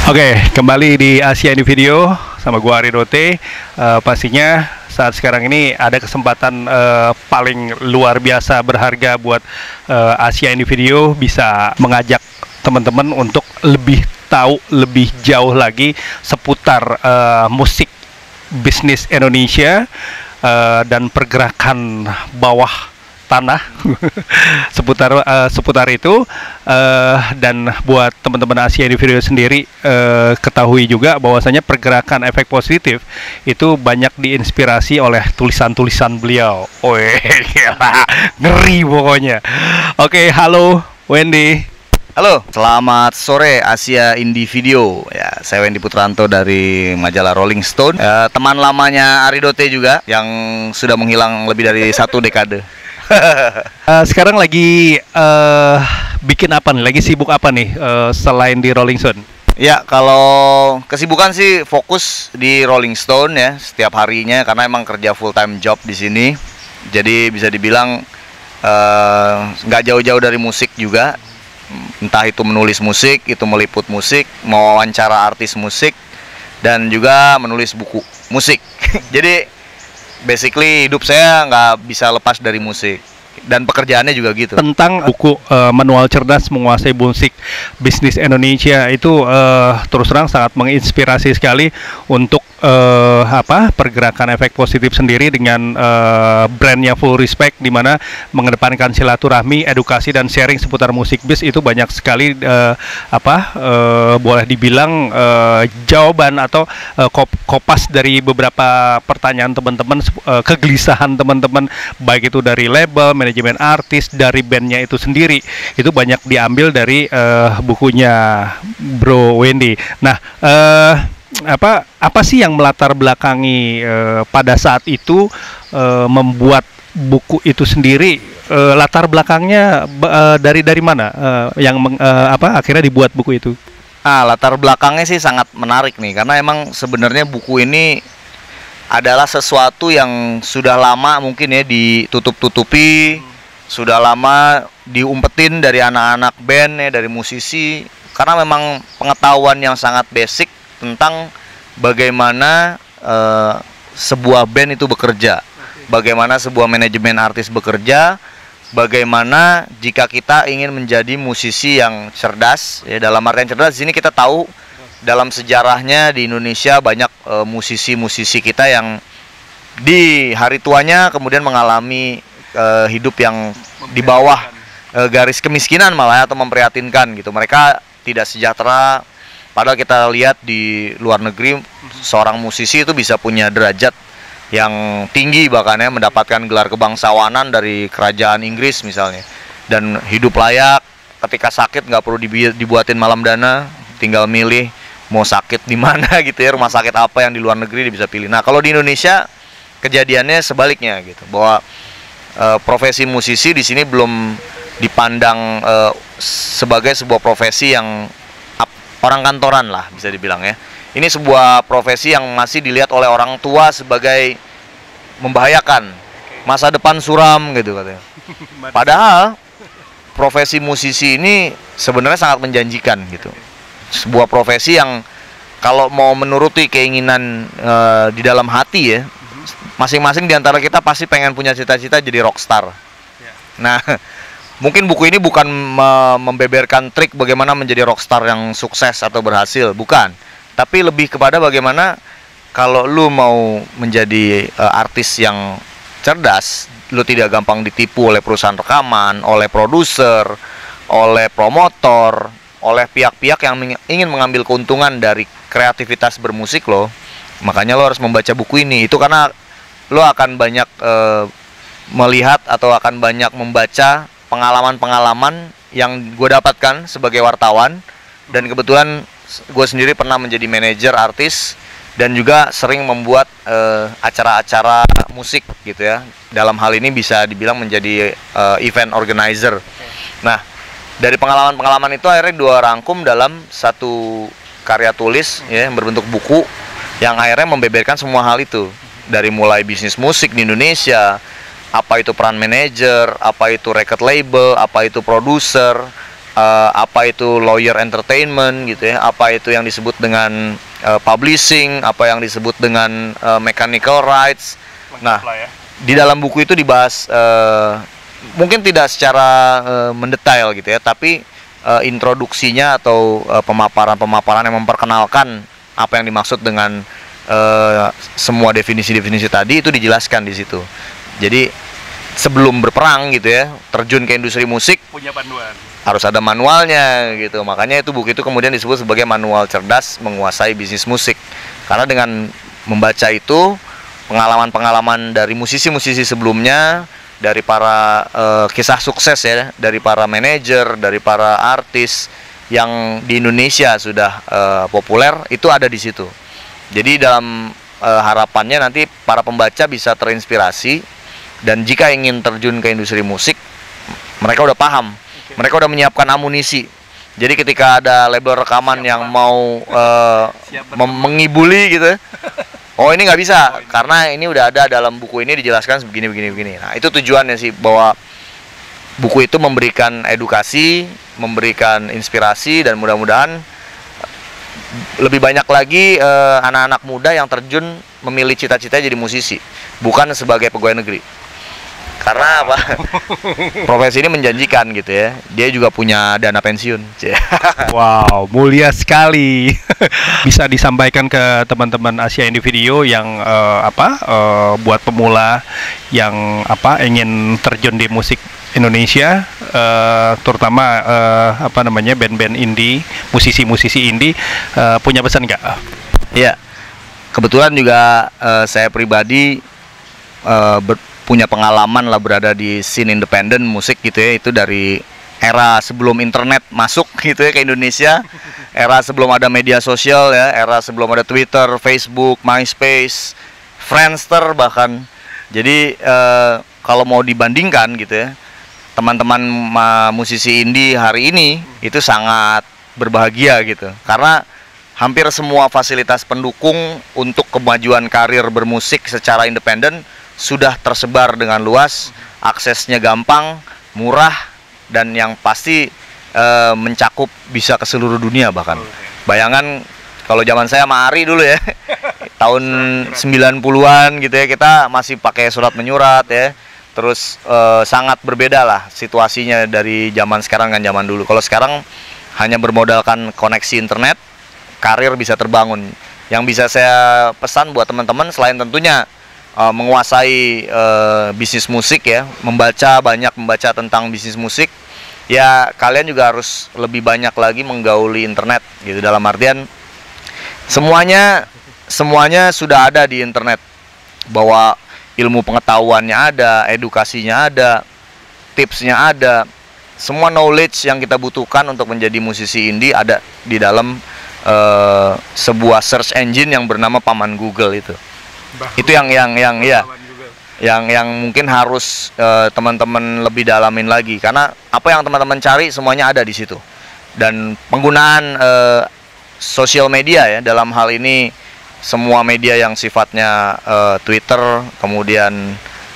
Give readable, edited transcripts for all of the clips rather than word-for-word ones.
Oke, kembali di Asia ini video sama gua Aridote. Pastinya saat sekarang ini ada kesempatan paling luar biasa berharga buat Asia ini video bisa mengajak teman-teman untuk lebih tahu lebih jauh lagi seputar musik bisnis Indonesia dan pergerakan bawah tanah seputar itu, dan buat teman-teman Asia Individu sendiri ketahui juga bahwasanya pergerakan efek positif itu banyak diinspirasi oleh tulisan-tulisan beliau. Ngeri pokoknya. Oke, halo Wendy. Halo, selamat sore Asia Individu. Ya, saya Wendy Putranto dari majalah Rolling Stone. Teman lamanya Aridote juga yang sudah menghilang lebih dari 1 dekade. Sekarang lagi bikin apa nih? Lagi sibuk apa nih selain di Rolling Stone? Ya, kalau kesibukan sih fokus di Rolling Stone ya setiap harinya karena emang kerja full time job di sini. Jadi bisa dibilang nggak jauh-jauh dari musik juga. Entah itu menulis musik, itu meliput musik, mewawancara artis musik, dan juga menulis buku musik. Jadi basically hidup saya nggak bisa lepas dari musik dan pekerjaannya juga gitu. Tentang buku Manual Cerdas Menguasai Musik Bisnis Indonesia itu terus terang sangat menginspirasi sekali untuk pergerakan efek positif sendiri dengan brandnya Full Respect, di mana mengedepankan silaturahmi, edukasi dan sharing seputar musik bis. Itu banyak sekali boleh dibilang jawaban atau kopas dari beberapa pertanyaan teman-teman, kegelisahan teman-teman, baik itu dari label, manajemen artis, dari bandnya itu sendiri. Itu banyak diambil dari bukunya Bro Wendy. Nah, apa sih yang melatar belakangi pada saat itu membuat buku itu sendiri? Latar belakangnya dari mana akhirnya dibuat buku itu? Latar belakangnya sih sangat menarik nih karena emang sebenarnya buku ini adalah sesuatu yang sudah lama mungkin ya ditutup-tutupi, sudah lama diumpetin dari anak-anak band ya, dari musisi, karena memang pengetahuan yang sangat basic tentang bagaimana sebuah band itu bekerja, bagaimana sebuah manajemen artis bekerja, bagaimana jika kita ingin menjadi musisi yang cerdas ya, dalam artian cerdas di sini kita tahu dalam sejarahnya di Indonesia banyak musisi-musisi kita yang di hari tuanya kemudian mengalami hidup yang di bawah garis kemiskinan malah atau memprihatinkan gitu. Mereka tidak sejahtera. Padahal kita lihat di luar negeri seorang musisi itu bisa punya derajat yang tinggi, bahkan ya mendapatkan gelar kebangsawanan dari kerajaan Inggris misalnya, dan hidup layak. Ketika sakit nggak perlu dibuatin malam dana, tinggal milih mau sakit di mana gitu ya, rumah sakit apa yang di luar negeri dia bisa pilih. Nah, kalau di Indonesia kejadiannya sebaliknya gitu, bahwa profesi musisi di sini belum dipandang sebagai sebuah profesi yang orang kantoran lah bisa dibilang ya. Ini sebuah profesi yang masih dilihat oleh orang tua sebagai membahayakan, masa depan suram gitu katanya. Padahal profesi musisi ini sebenarnya sangat menjanjikan gitu. Sebuah profesi yang kalau mau menuruti keinginan di dalam hati ya, masing-masing di antara kita pasti pengen punya cita-cita jadi rockstar. Nah, mungkin buku ini bukan membeberkan trik bagaimana menjadi rockstar yang sukses atau berhasil, bukan. Tapi lebih kepada bagaimana kalau lu mau menjadi artis yang cerdas, lu tidak gampang ditipu oleh perusahaan rekaman, oleh produser, oleh promotor, oleh pihak-pihak yang ingin mengambil keuntungan dari kreativitas bermusik lo. Makanya lo harus membaca buku ini. Itu karena lo akan banyak melihat atau akan banyak membaca pengalaman-pengalaman yang gue dapatkan sebagai wartawan. Dan kebetulan gue sendiri pernah menjadi manajer artis dan juga sering membuat acara-acara musik gitu ya. Dalam hal ini bisa dibilang menjadi event organizer. Nah, dari pengalaman-pengalaman itu akhirnya gue rangkum dalam satu karya tulis ya, yang berbentuk buku yang akhirnya membeberkan semua hal itu, dari mulai bisnis musik di Indonesia, apa itu peran manajer, apa itu record label, apa itu produser, apa itu lawyer entertainment gitu ya, apa itu yang disebut dengan publishing, apa yang disebut dengan mechanical rights. Nah, di dalam buku itu dibahas mungkin tidak secara mendetail gitu ya, tapi introduksinya atau pemaparan-pemaparan yang memperkenalkan apa yang dimaksud dengan semua definisi-definisi tadi itu dijelaskan di situ. Jadi sebelum berperang gitu ya, terjun ke industri musik punya panduan. Harus ada manualnya gitu. Makanya itu buku itu kemudian disebut sebagai manual cerdas menguasai bisnis musik. Karena dengan membaca itu pengalaman-pengalaman dari musisi-musisi sebelumnya, dari para kisah sukses ya, dari para manajer, dari para artis yang di Indonesia sudah populer, itu ada di situ. Jadi dalam harapannya nanti para pembaca bisa terinspirasi, dan jika ingin terjun ke industri musik, mereka udah paham, mereka udah menyiapkan amunisi. Jadi ketika ada label rekaman yang mau mengibuli gitu, oh ini nggak bisa, karena ini udah ada dalam buku ini dijelaskan begini. Nah itu tujuannya sih, bahwa buku itu memberikan edukasi, memberikan inspirasi, dan mudah-mudahan lebih banyak lagi anak-anak muda yang terjun memilih cita-cita jadi musisi, bukan sebagai pegawai negeri. Karena apa? Profesi ini menjanjikan gitu ya. Dia juga punya dana pensiun. Wow, mulia sekali. Bisa disampaikan ke teman-teman Asia Individeo yang buat pemula yang ingin terjun di musik Indonesia, terutama band-band indie, musisi-musisi indie, punya pesan nggak? Iya, kebetulan juga saya pribadi punya pengalaman lah berada di scene independen musik gitu ya, itu dari era sebelum internet masuk gitu ya ke Indonesia, era sebelum ada media sosial ya, era sebelum ada Twitter, Facebook, MySpace, Friendster bahkan. Jadi kalau mau dibandingkan gitu ya, teman-teman musisi indie hari ini itu sangat berbahagia gitu, karena hampir semua fasilitas pendukung untuk kemajuan karir bermusik secara independen sudah tersebar dengan luas, aksesnya gampang, murah, dan yang pasti mencakup bisa ke seluruh dunia bahkan. Bayangan kalau zaman saya sama Ari dulu ya, tahun 90-an gitu ya, kita masih pakai surat menyurat ya. Terus sangat berbeda lah situasinya dari zaman sekarang dengan zaman dulu. Kalau sekarang hanya bermodalkan koneksi internet, karir bisa terbangun. Yang bisa saya pesan buat teman-teman, selain tentunya menguasai bisnis musik ya, banyak membaca tentang bisnis musik, ya kalian juga harus lebih banyak lagi menggauli internet gitu. Dalam artian semuanya sudah ada di internet, bahwa ilmu pengetahuannya ada, edukasinya ada, tipsnya ada, semua knowledge yang kita butuhkan untuk menjadi musisi indie ada di dalam sebuah search engine yang bernama Paman Google itu. Itu yang mungkin harus teman-teman lebih dalamin lagi, karena apa yang teman-teman cari semuanya ada di situ. Dan penggunaan sosial media ya, dalam hal ini semua media yang sifatnya Twitter, kemudian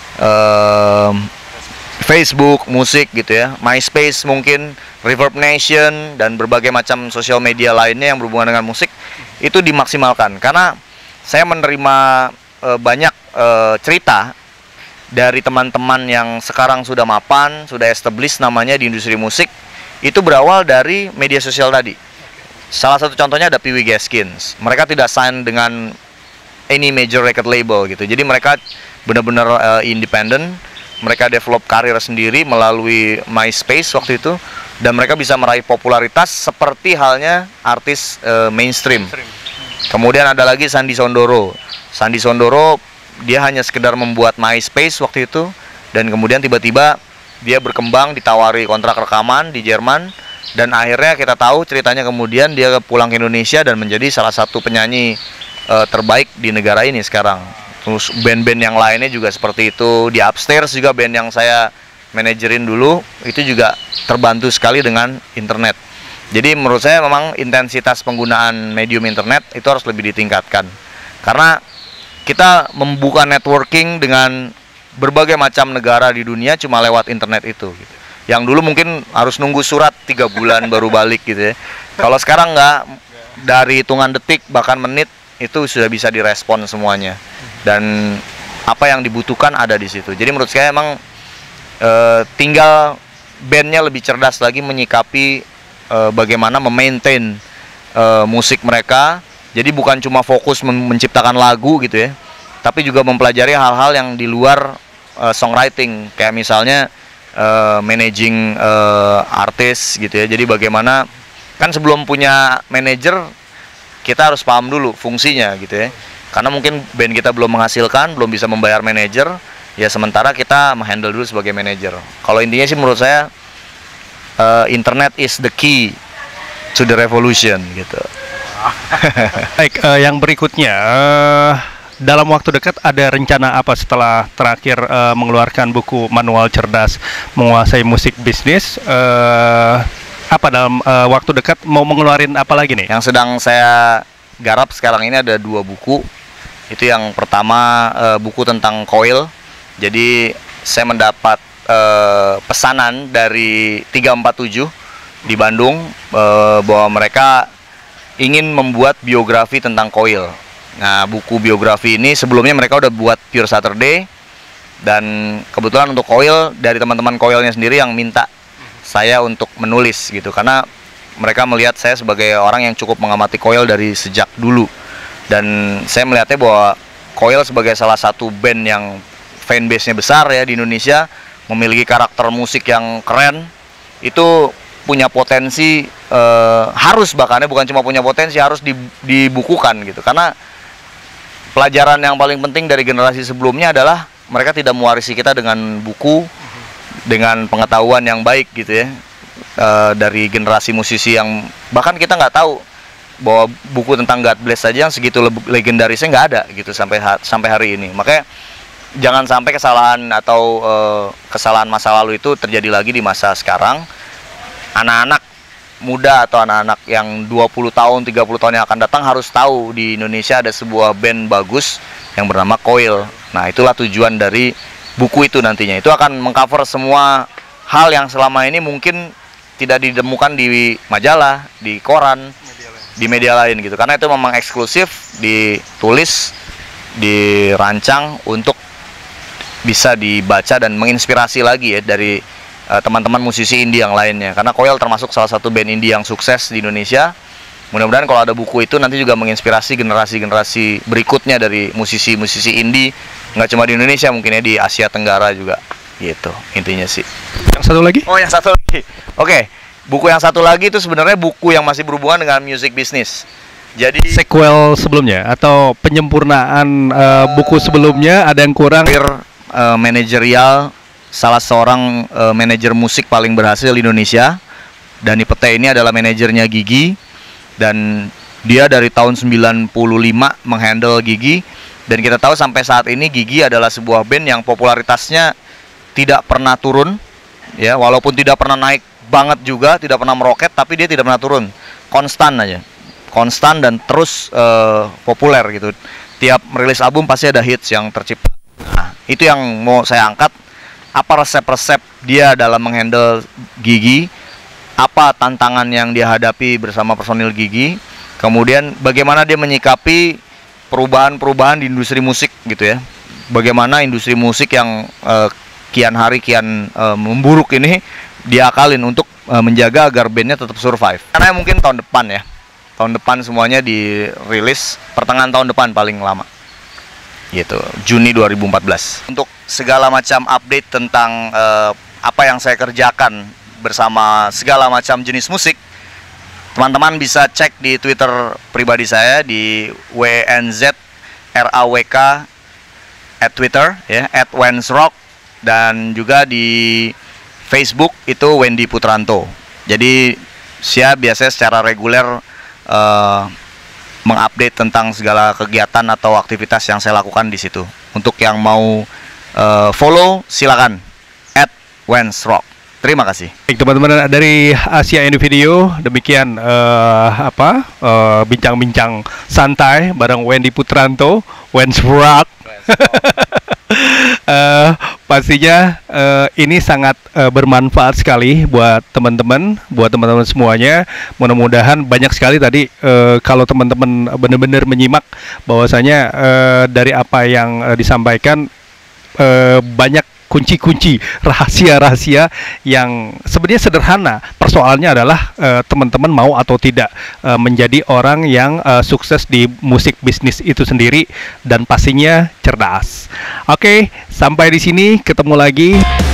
Facebook, musik gitu ya, MySpace mungkin, Reverb Nation, dan berbagai macam sosial media lainnya yang berhubungan dengan musik, itu dimaksimalkan. Karena saya menerima banyak cerita dari teman-teman yang sekarang sudah mapan, sudah established namanya di industri musik, itu berawal dari media sosial tadi. Salah satu contohnya ada Pee Wee Gaskins. Mereka tidak sign dengan any major record label gitu. Jadi mereka benar-benar independen. Mereka develop karir sendiri melalui MySpace waktu itu, dan mereka bisa meraih popularitas seperti halnya artis mainstream. Kemudian ada lagi Sandy Sondoro. Sandy Sondoro dia hanya sekedar membuat MySpace waktu itu, dan kemudian tiba-tiba dia berkembang, ditawari kontrak rekaman di Jerman, dan akhirnya kita tahu ceritanya kemudian dia pulang ke Indonesia dan menjadi salah satu penyanyi terbaik di negara ini sekarang. Terus band-band yang lainnya juga seperti itu. Di Upstairs juga, band yang saya manajerin dulu, itu juga terbantu sekali dengan internet. Jadi menurut saya memang intensitas penggunaan medium internet itu harus lebih ditingkatkan, karena kita membuka networking dengan berbagai macam negara di dunia cuma lewat internet itu gitu. Yang dulu mungkin harus nunggu surat 3 bulan baru balik gitu ya. Kalau sekarang nggak, dari hitungan detik bahkan menit itu sudah bisa direspon semuanya. Dan apa yang dibutuhkan ada di situ. Jadi menurut saya emang tinggal bandnya lebih cerdas lagi menyikapi bagaimana memaintain musik mereka. Jadi bukan cuma fokus menciptakan lagu gitu ya, tapi juga mempelajari hal-hal yang di luar songwriting, kayak misalnya managing artis gitu ya. Jadi bagaimana, kan sebelum punya manajer kita harus paham dulu fungsinya gitu ya. Karena mungkin band kita belum menghasilkan, belum bisa membayar manajer, ya sementara kita menghandle dulu sebagai manajer. Kalau intinya sih menurut saya internet is the key to the revolution gitu. Baik, yang berikutnya, dalam waktu dekat ada rencana apa setelah terakhir mengeluarkan buku Manual Cerdas Menguasai Musik Bisnis? Apa dalam waktu dekat mau mengeluarin apa lagi nih? Yang sedang saya garap sekarang ini ada 2 buku. Itu yang pertama buku tentang coil. Jadi saya mendapat pesanan dari 347 di Bandung bahwa mereka ingin membuat biografi tentang coil. Nah, buku biografi ini sebelumnya mereka udah buat Pure Saturday, dan kebetulan untuk coil dari teman-teman coilnya sendiri yang minta saya untuk menulis gitu, karena mereka melihat saya sebagai orang yang cukup mengamati coil dari sejak dulu, dan saya melihatnya bahwa coil sebagai salah satu band yang fanbase-nya besar ya di Indonesia, memiliki karakter musik yang keren, itu punya potensi, harus bahkan bukan cuma punya potensi, harus dibukukan gitu. Karena pelajaran yang paling penting dari generasi sebelumnya adalah mereka tidak mewarisi kita dengan buku, dengan pengetahuan yang baik gitu ya, dari generasi musisi yang bahkan kita nggak tahu bahwa buku tentang God Bless saja yang segitu legendarisnya nggak ada gitu sampai hari ini. Makanya jangan sampai kesalahan atau kesalahan masa lalu itu terjadi lagi di masa sekarang. Anak-anak muda atau anak-anak yang 20 tahun, 30 tahun yang akan datang harus tahu di Indonesia ada sebuah band bagus yang bernama Coil. Nah, itulah tujuan dari buku itu nantinya. Itu akan mengcover semua hal yang selama ini mungkin tidak ditemukan di majalah, di koran, di media lain gitu. Karena itu memang eksklusif, ditulis, dirancang untuk bisa dibaca dan menginspirasi lagi ya dari teman-teman musisi indie yang lainnya. Karena Coil termasuk salah satu band indie yang sukses di Indonesia. Mudah-mudahan kalau ada buku itu nanti juga menginspirasi generasi-generasi berikutnya dari musisi-musisi indie, nggak cuma di Indonesia, mungkin ya di Asia Tenggara juga gitu intinya sih. Yang satu lagi? Oh, yang satu lagi. Oke, buku yang satu lagi itu sebenarnya buku yang masih berhubungan dengan music business. Jadi Sequel sebelumnya atau penyempurnaan buku sebelumnya ada yang kurang? Manajerial salah seorang manajer musik paling berhasil di Indonesia. Dani Pete ini adalah manajernya Gigi, dan dia dari tahun 95 menghandle Gigi, dan kita tahu sampai saat ini Gigi adalah sebuah band yang popularitasnya tidak pernah turun ya, walaupun tidak pernah naik banget juga, tidak pernah meroket, tapi dia tidak pernah turun, konstan aja, konstan dan terus populer gitu. Tiap merilis album pasti ada hits yang tercipta. Nah, itu yang mau saya angkat. Apa resep-resep dia dalam menghandle Gigi, apa tantangan yang dia hadapi bersama personil Gigi, kemudian bagaimana dia menyikapi perubahan-perubahan di industri musik gitu ya, bagaimana industri musik yang kian hari kian memburuk ini diakalin untuk menjaga agar bandnya tetap survive. Karena mungkin tahun depan semuanya dirilis, pertengahan tahun depan paling lama gitu, Juni 2014. Untuk segala macam update tentang apa yang saya kerjakan bersama segala macam jenis musik, teman-teman bisa cek di Twitter pribadi saya di WNZRAWK @Twitter ya, @wensrock, dan juga di Facebook itu Wendy Putranto. Jadi saya biasanya secara reguler mengupdate tentang segala kegiatan atau aktivitas yang saya lakukan di situ. Untuk yang mau follow silakan @wensrock. Terima kasih. Baik teman-teman dari Asia Indie Video, demikian bincang-bincang santai bareng Wendy Putranto, Wensrock. Pastinya ini sangat bermanfaat sekali buat teman-teman semuanya. Mudah-mudahan banyak sekali tadi kalau teman-teman benar-benar menyimak bahwasanya dari apa yang disampaikan banyak kunci-kunci rahasia-rahasia yang sebenarnya sederhana. Persoalannya adalah teman-teman mau atau tidak menjadi orang yang sukses di musik bisnis itu sendiri dan pastinya cerdas. Oke, sampai di sini ketemu lagi.